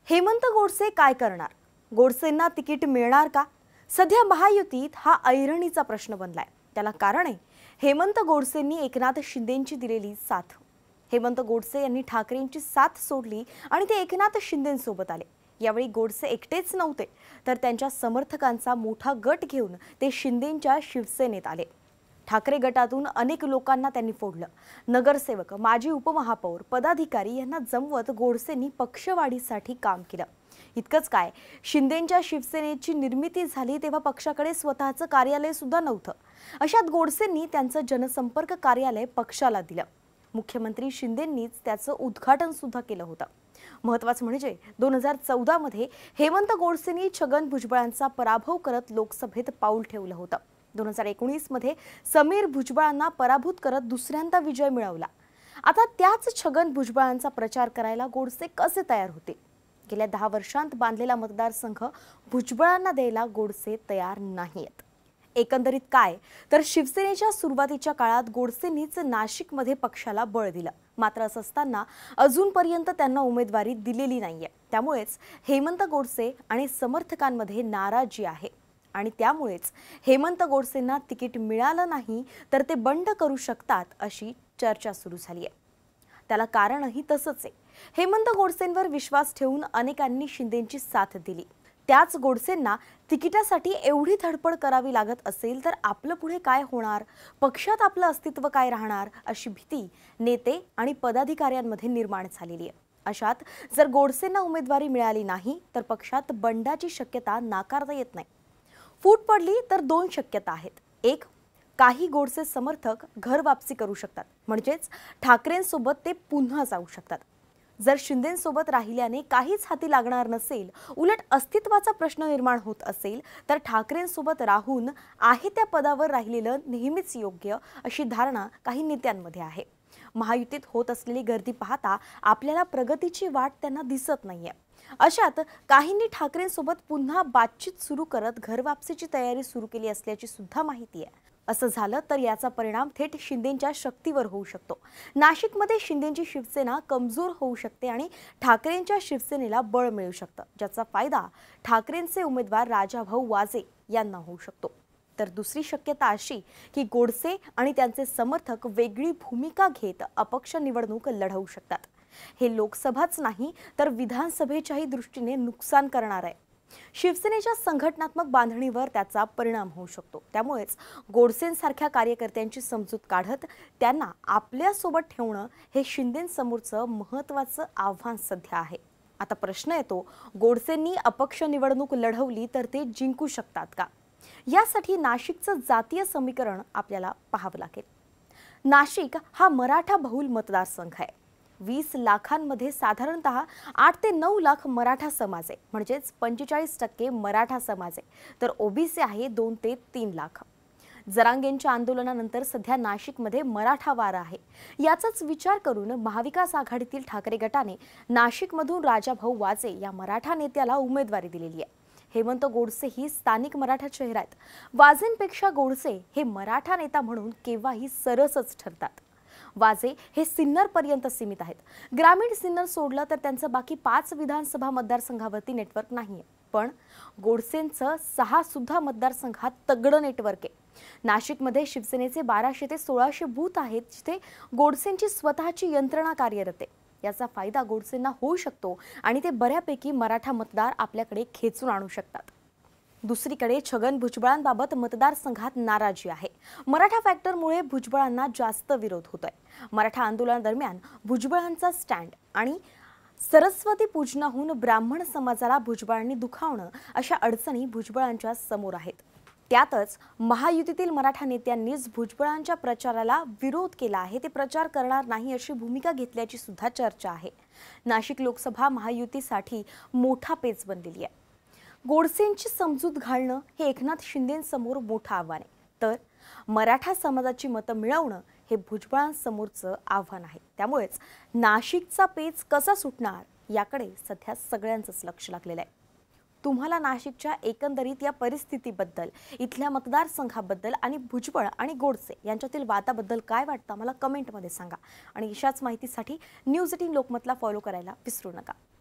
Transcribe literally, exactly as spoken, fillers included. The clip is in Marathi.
हेमंत गोडसे काय करणार? गोडसेंना तिकीट मिळणार का? सध्या महायुतीत हा ऐरणीचा प्रश्न बनलाय। त्याला कारण आहे हेमंत गोडसेंनी एकनाथ शिंदेंची दिलेली साथ। हेमंत गोडसे यांनी ठाकरेंची साथ सोडली आणि ते एकनाथ शिंदेंसोबत आले। यावेळी गोडसे एकटेच नव्हते, तर त्यांच्या समर्थकांचा मोठा गट घेऊन ते शिंदेंच्या शिवसेनेत आले। ठाकरे गटातून अनेक लोकांना त्यांनी फोडलं। नगरसेवक, माजी उपमहापौर, पदाधिकारी यांना जमवत गोडसेंनी पक्षवाढीसाठी काम केलं। इतकंच काय, शिंदेंच्या शिवसेनेची निर्मिती झाली तेव्हा पक्षाकडे स्वतःचं कार्यालय सुद्धा नव्हतं। अशात गोडसेंनी त्यांचं जनसंपर्क कार्यालय पक्षाला दिलं। मुख्यमंत्री शिंदेंनीच त्याचं उद्घाटन सुद्धा केलं होतं। महत्त्वाचं म्हणजे दोन हजार चौदा मध्ये हेमंत गोडसेंनी छगन भुजबळांचा पराभव करत लोकसभेत पाऊल ठेवलं होतं। दोन हजार एकोणीस मध्ये समीर भुजबळांना पराभूत करत दुसऱ्यांदा विजय मिळवला। आता त्याच छगन भुजबळांचा प्रचार करायला गोडसे कसे तयार होते? गेल्या दहा वर्षांत बांधलेला मतदारसंघ भुजबळांना द्यायला गोडसे तयार नाहीत। एकंदरीत काय, तर शिवसेनेच्या सुरुवातीच्या काळात गोडसेंनीच नाशिकमध्ये पक्षाला बळ दिलं। मात्र असं असताना अजूनपर्यंत त्यांना उमेदवारी दिलेली नाहीये। त्यामुळेच हेमंत गोडसे आणि समर्थकांमध्ये नाराजी आहे आणि त्यामुळेच हेमंत गोडसेंना तिकीट मिळालं नाही तर ते बंड करू शकतात अशी चर्चा सुरू झाली आहे। त्याला कारणही तसंच आहे। हेमंत गोडसेंवर विश्वास ठेवून अनेकांनी शिंदेंची साथ दिली। त्याच गोडसेंना तिकिटासाठी एवढी धडपड करावी लागत असेल तर आपलं पुढे काय होणार, पक्षात आपलं अस्तित्व काय राहणार, अशी भीती नेते आणि पदाधिकाऱ्यांमध्ये निर्माण झालेली आहे। अशात जर गोडसेंना उमेदवारी मिळाली नाही तर पक्षात बंडाची शक्यता नाकारता येत नाही। फूट पडली तर दोन शक्यता आहेत। एक, काही गोडसे समर्थक घर वापसी करू शकतात, म्हणजेच ठाकरेंसोबत ते पुन्हा जाऊ शकतात। जर शिंदेंसोबत राहिल्याने काहीच हाती लागणार नसेल, उलट अस्तित्वाचा प्रश्न निर्माण होत असेल तर ठाकरेंसोबत राहून आहे त्या पदावर राहिलेलं नेहमीच योग्य, अशी धारणा काही नेत्यांमध्ये आहे। महायुतीत होत असलेली गर्दी पाहता आपल्याला प्रगतीची वाट त्यांना दिसत नाहीये। अशात काहींनी ठाकरेंसोबत पुन्हा बातचीत सुरू करत घर वापसीची तयारी सुरू केली असल्याची सुद्धा माहिती आहे। असं झालं तर याचा परिणाम थेट शिंदेंच्या शक्तीवर होऊ शकतो। नाशिकमध्ये शिंदेंची शिवसेना कमजोर होऊ शकते आणि ठाकरेंच्या शिवसेनेला बळ मिळू शकतं, ज्याचा फायदा ठाकरेंचे उमेदवार राजाभाऊ वाजे यांना होऊ शकतो। तर दुसरी शक्यता अशी की गोडसे आणि त्यांचे समर्थक वेगळी भूमिका घेत अपक्ष निवडणूक लढवू शकतात। हे लोकसभाच नाही तर विधानसभेच्याही दृष्टीने नुकसान करणार आहे। शिवसेनेच्या संघटनात्मक बांधणीवर त्याचा परिणाम होऊ शकतो। त्यामुळेच गोडसेंसारख्या कार्यकर्त्यांची समजूत काढत त्यांना आपल्या सोबत ठेवणं हे शिंदेंसमोरचं महत्त्वाचं आव्हान सध्या आहे। आता प्रश्न येतो, गोडसेंनी अपक्ष निवडणूक लढवली तर ते जिंकू शकतात का? यासाठी नाशिकचं जातीय समीकरण आपल्याला पाहावं लागेल। नाशिक हा मराठा बहुल मतदारसंघ आहे। वीस लाखांमध्ये साधारणतः आठ ते नऊ लाख मराठा समाज आहे, म्हणजेच पंचेचाळीस टक्के मराठा समाज आहे, तर ओबीसी आहे दोन ते तीन लाख। जरांगेंच्या आंदोलनानंतर सध्या नाशिकमध्ये मराठा वारा आहे। याचाच विचार करून महाविकास आघाडीतील ठाकरे गटाने नाशिकमधून राजाभाऊ वाजे या मराठा नेत्याला उमेदवारी दिलेली आहे। हेमंत गोडसे ही स्थानिक मराठा चेहरा आहेत। वाजेंपेक्षा गोडसे हे मराठा नेता म्हणून केव्हाही सरसच ठरतात। वाजे हे सिन्नर पर्यंत सीमित आहेत। ग्रामीण सिन्नर सोडलं तर त्यांचं बाकी पाच विधानसभा मतदारसंघावरती नेटवर्क नाहीये, पण गोडसेंचं सहा सुद्धा मतदारसंघात तगडं नेटवर्क आहे। नाशिकमध्ये शिवसेनेचे बाराशे ते सोळाशे बूथ आहेत, जिथे गोडसेंची स्वतःची यंत्रणा कार्यरत आहे। याचा फायदा गोडसेंना होऊ शकतो आणि ते बऱ्यापैकी मराठा मतदार आपल्याकडे खेचून आणू शकतात। दुसरीकडे छगन भुजबळांबाबत मतदारसंघात नाराजी आहे। मराठा फॅक्टरमुळे भुजबळांना जास्त विरोध होतोय। मराठा आंदोलनादरम्यान भुजबळांचा स्टँड आणि सरस्वती पूजनाहून ब्राह्मण समाजाला भुजबळांनी दुखावणं अशा अडचणी भुजबळांच्या समोर आहेत। त्यातच महायुतीतील मराठा नेत्यांनीच भुजबळांच्या प्रचाराला विरोध केला आहे, ते प्रचार करणार नाही अशी भूमिका घेतल्याची सुद्धा चर्चा आहे। नाशिक लोकसभा महायुतीसाठी मोठा पेच बनलेली आहे। गोडसेंची समजूत घालणं हे एकनाथ शिंदेंसमोर मोठं आव्हान आहे, तर मराठा समाजाची मतं मिळवणं हे भुजबळांसमोरचं आव्हान आहे। त्यामुळेच नाशिकचा पेच कसा सुटणार याकडे सध्या सगळ्यांचंच लक्ष लागलेलं आहे। तुम्हाला नाशिकच्या एकंदरीत या परिस्थितीबद्दल, इथल्या मतदारसंघाबद्दल आणि भुजबळ आणि गोडसे यांच्यातील वादाबद्दल काय वाटतं मला कमेंटमध्ये सांगा आणि अशाच माहितीसाठी न्यूज एटीन लोकमतला फॉलो करायला विसरू नका।